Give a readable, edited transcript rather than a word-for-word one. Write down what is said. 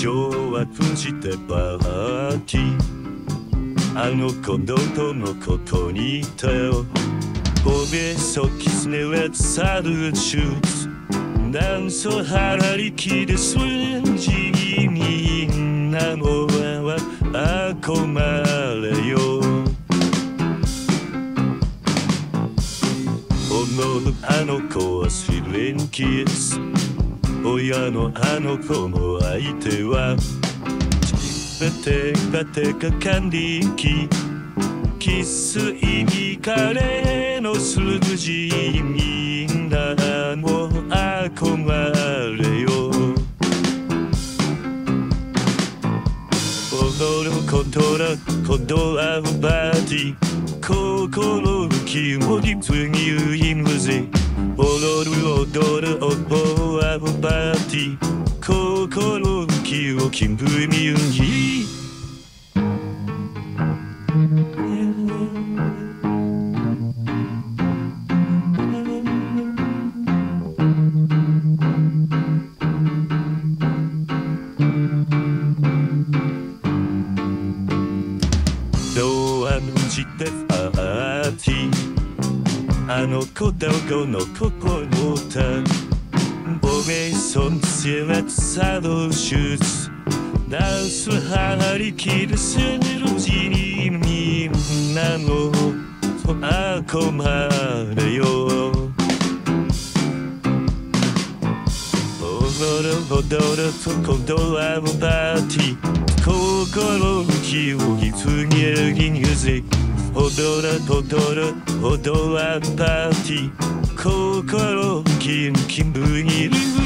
は封じてパーティーあの子のとのことにいたよおべそキスネはサルチューツなんそ張り切りすんじみんなの輪は憧れよ思うあの子は試練キス親のあの子も相手はバテか管理機キス意味彼の数字みんなも憧れよ踊ることらことはバーティー心気持ち次ゆいむぜ踊る踊はバーティー心気を気分みゆぎドアのしてパーティーあの子どこの心もたおめそんせはサドシューズダンス張り切るするじにみんなの憧れよ踊る今度はパーティー心気をぎつにぎにぜ踊はパーティー心気分にいる